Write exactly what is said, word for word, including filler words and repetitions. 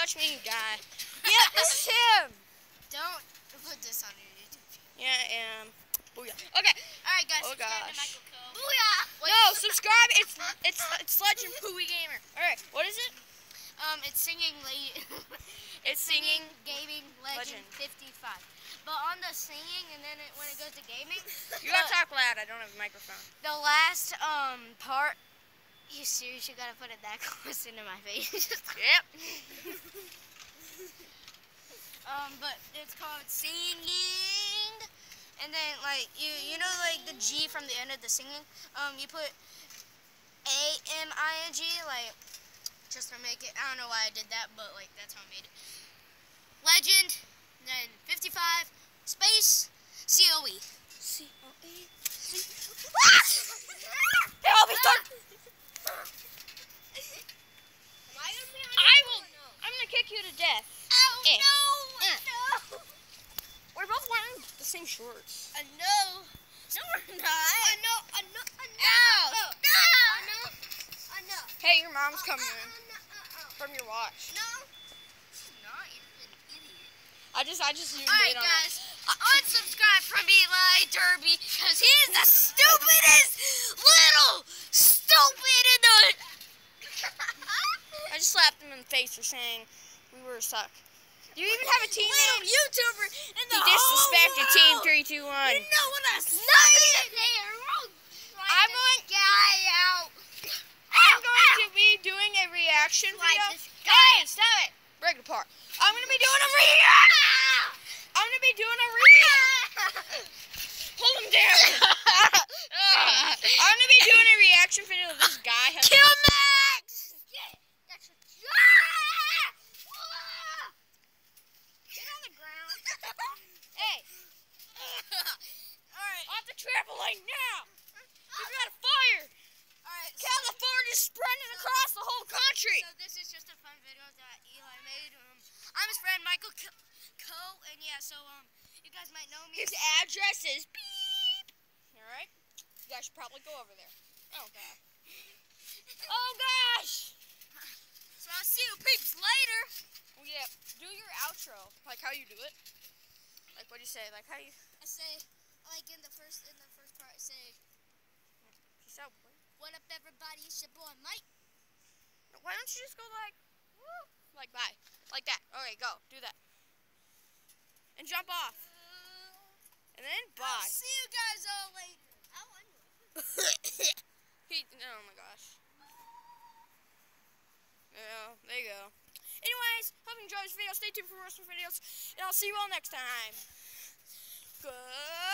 watch me die. Yep, this is him. Don't put this on your YouTube channel. Yeah, I am. Booyah. Okay. All right, guys. Oh subscribe gosh. to Michael Coe. Booyah. What No, is- subscribe. It's it's it's Legend Pooey Gamer. All right. What is it? Um, it's singing. La- It's singing. Gaming Legend, Legend. fifty-five. But on the singing, and then it, when it goes to gaming, You gotta talk loud. I don't have a microphone. the last um part. You seriously gotta put it that close into my face. Yep. um, but it's called singing, and then like you you know like the G from the end of the singing. Um, you put A M I N G like just to make it. I don't know why I did that, but like that's how I made it. Legend, then fifty-five space C O E. C O E. Hey, I'll be stuck. I will. I'm gonna kick you to death. Oh Eh. no! Eh. No! We're both wearing the same shorts. I know. No, we're not. I know. I know. I know. Ow. Oh, I know. I know. Hey, your mom's coming Uh, in uh, uh, uh, from your watch. No. She's not. You're an idiot. I just, I just zoomed All right, in on guys. Unsubscribe from Eli Derby because he's the stupidest little stupid in the. I just slapped him in the face for saying we were suck. Do you even have a team Little name? YouTuber in He the disrespected whole Team world. three two one. You know what I said? I'm going. Guy out. I'm going to be doing a reaction Like video. this guy. Hey, stop it! Break it apart. I'm gonna be doing a reaction. I'm gonna be doing a reaction. Pull him down. I'm gonna be doing a reaction video of this guy. Has Kill Max! That's a Get on the ground. Hey, Alright. off the trampoline now. We've got a fire. Alright. California's spreading across the whole country. So this is just a fun video that Eli made. Um, I'm his friend Michael Coe, and yeah, so um, you guys might know me. His address is beep. All right. You guys should probably go over there. Oh god. Oh gosh. So I'll see you peeps later. Oh yeah. Do your outro, like how you do it. Like what do you say? Like how you? I say, like in the first in the first part, I say, Peace out, boy. "What up, everybody? It's your boy Mike." Why don't you just go like, woo, like bye, like that? Okay, go do that, and jump off, and then bye. I'll see you guys all later. How are you? He, oh my gosh. Yeah, there you go. Anyways, hope you enjoyed this video. Stay tuned for more videos, and I'll see you all next time. Good.